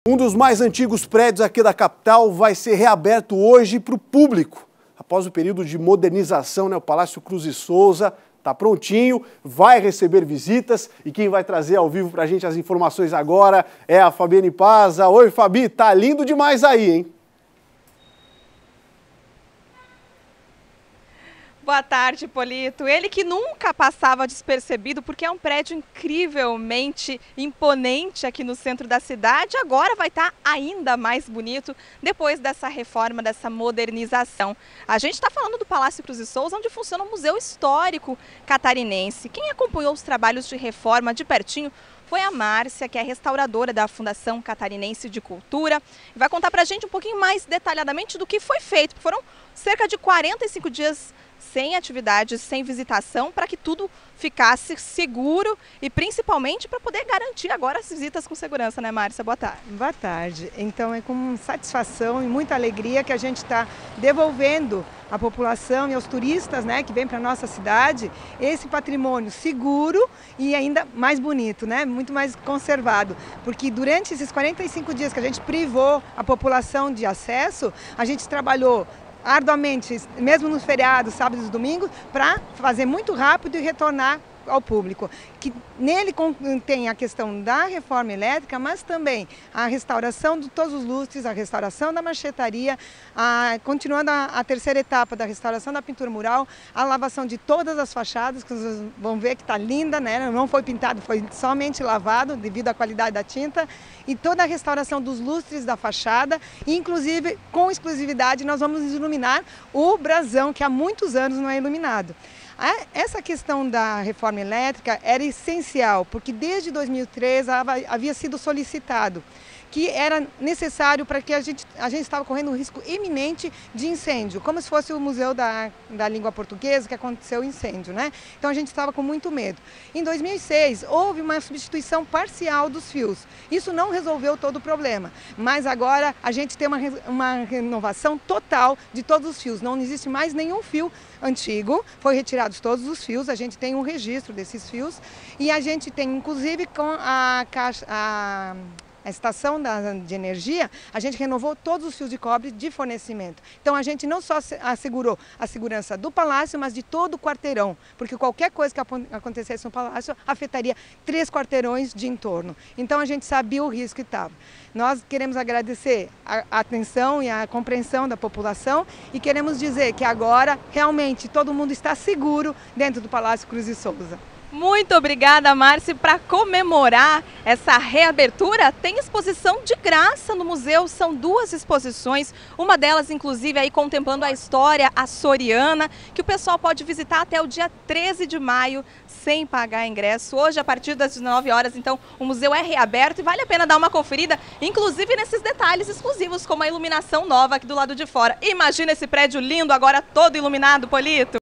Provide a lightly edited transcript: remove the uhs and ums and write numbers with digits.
Um dos mais antigos prédios aqui da capital vai ser reaberto hoje para o público. Após o período de modernização, o Palácio Cruz e Souza está prontinho, vai receber visitas e quem vai trazer ao vivo para a gente as informações agora é a Fabiane Paza. Oi, Fabi, tá lindo demais aí, hein? Boa tarde, Polito. Ele que nunca passava despercebido, porque é um prédio incrivelmente imponente aqui no centro da cidade, agora vai estar ainda mais bonito depois dessa reforma, dessa modernização. A gente está falando do Palácio Cruz e Souza, onde funciona o Museu Histórico Catarinense. Quem acompanhou os trabalhos de reforma de pertinho foi a Márcia, que é restauradora da Fundação Catarinense de Cultura, e vai contar para a gente um pouquinho mais detalhadamente do que foi feito. Foram cerca de 45 dias sem atividades, sem visitação, para que tudo ficasse seguro e principalmente para poder garantir agora as visitas com segurança, né, Márcia? Boa tarde. Boa tarde. Então é com satisfação e muita alegria que a gente está devolvendo à população e aos turistas, né, que vêm para a nossa cidade, esse patrimônio seguro e ainda mais bonito, né, muito mais conservado. Porque durante esses 45 dias que a gente privou a população de acesso, a gente trabalhou arduamente, mesmo nos feriados, sábados e domingos, para fazer muito rápido e retornar ao público. Que nele contém a questão da reforma elétrica, mas também a restauração de todos os lustres, a restauração da marchetaria, continuando a terceira etapa da restauração da pintura mural, a lavação de todas as fachadas, que vocês vão ver que está linda, né? Não foi pintado, foi somente lavado devido à qualidade da tinta, e toda a restauração dos lustres da fachada, e inclusive, com exclusividade, nós vamos iluminar o brasão, que há muitos anos não é iluminado. Essa questão da reforma elétrica era essencial, porque desde 2003 havia sido solicitado que era necessário para que a gente estava correndo um risco iminente de incêndio, como se fosse o Museu da Língua Portuguesa, que aconteceu o incêndio, né? Então a gente estava com muito medo. Em 2006 houve uma substituição parcial dos fios. Isso não resolveu todo o problema, mas agora a gente tem uma renovação total de todos os fios. Não existe mais nenhum fio antigo, foi retirados todos os fios, a gente tem um registro desses fios e a gente tem inclusive com a estação de energia, a gente renovou todos os fios de cobre de fornecimento. Então a gente não só assegurou a segurança do palácio, mas de todo o quarteirão, porque qualquer coisa que acontecesse no palácio afetaria 3 quarteirões de entorno. Então a gente sabia o risco que estava. Nós queremos agradecer a atenção e a compreensão da população e queremos dizer que agora realmente todo mundo está seguro dentro do Palácio Cruz e Souza. Muito obrigada, Márcia. Para comemorar essa reabertura, tem exposição de graça no museu. São 2 exposições, uma delas, inclusive, aí contemplando a história açoriana, que o pessoal pode visitar até o dia 13 de maio, sem pagar ingresso. Hoje, a partir das 19 horas, então, o museu é reaberto e vale a pena dar uma conferida, inclusive nesses detalhes exclusivos, como a iluminação nova aqui do lado de fora. Imagina esse prédio lindo agora todo iluminado, Polito!